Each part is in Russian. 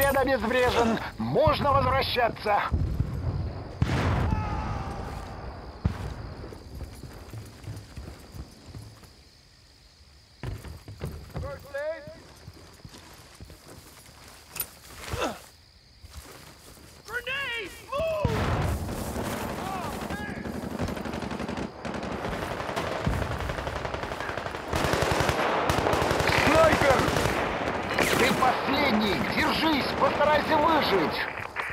Заряд обезврежен. Можно возвращаться. Последний! Держись! Постарайся выжить!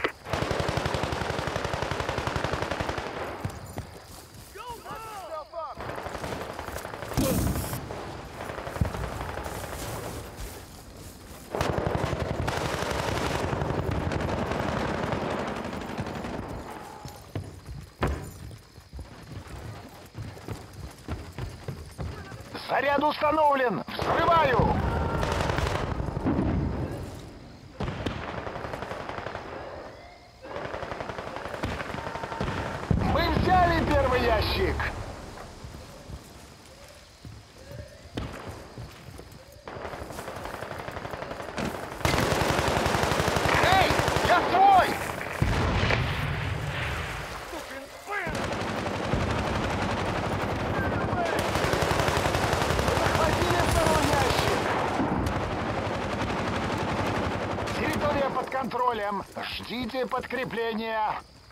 Заряд установлен! Взрываю! Взяли первый ящик! Эй, я твой! Захватили второй ящик! Территория под контролем! Ждите подкрепления!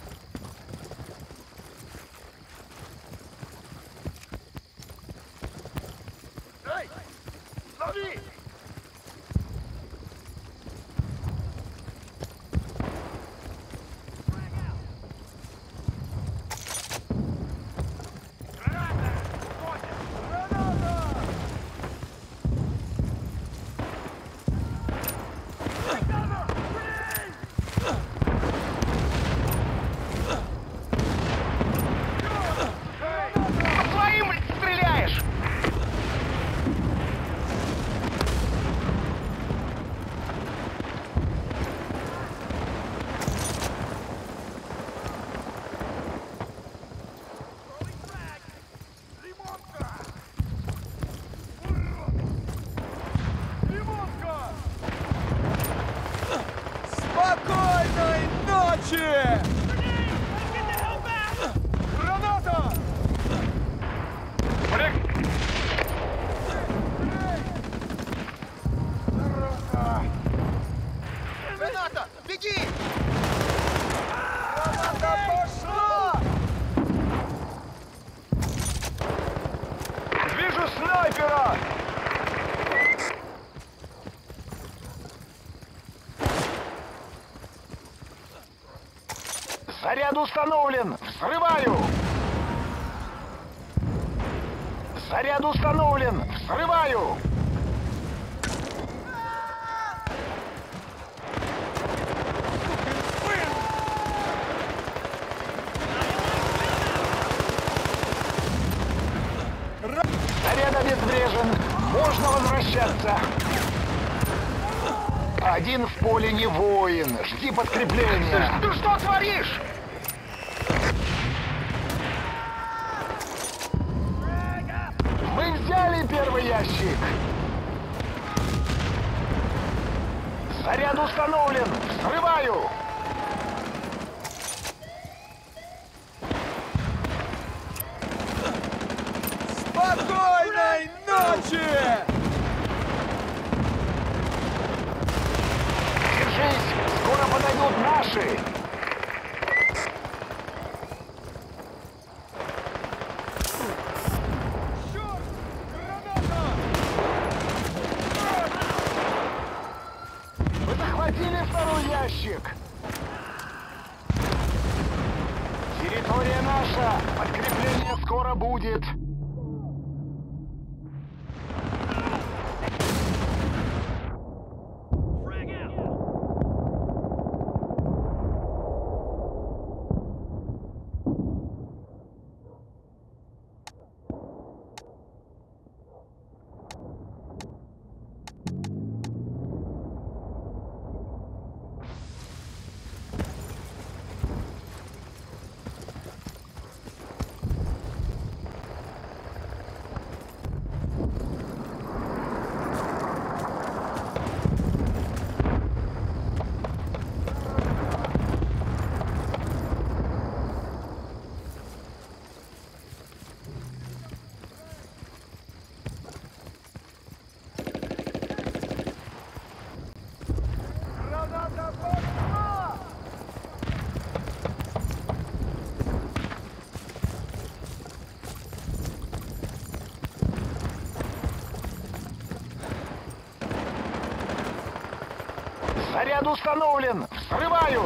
Спокойной ночи! Граната! Граната! Беги! Граната пошла! Вижу снайпера! Заряд установлен! Взрываю! Заряд установлен! Взрываю! Заряд обезврежен! Можно возвращаться! Один в поле не воин! Жди подкрепления! Ты что творишь? Мы взяли первый ящик! Заряд установлен! Взрываю! Спокойной ночи! Держись! Скоро подойдут наши! Вы захватили второй ящик! Территория наша! Подкрепление скоро будет! Заряд установлен! Взрываю!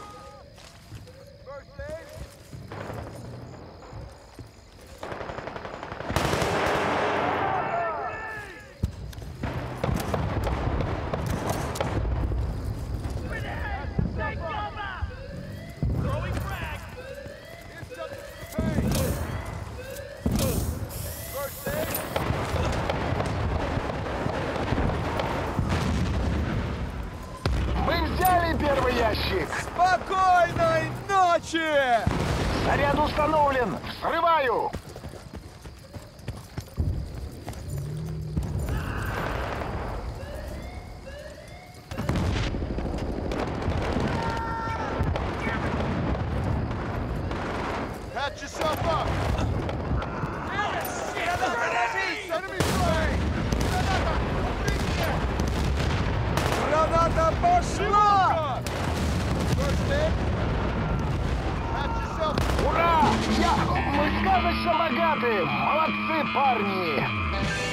Мы взяли первый ящик! Спокойной ночи! Заряд установлен! Взрываю! Patch yourself up! Enemy flying! Граната пошла! First aid. Patch yourself. Ура! Мы сказочно богаты! Молодцы, парни!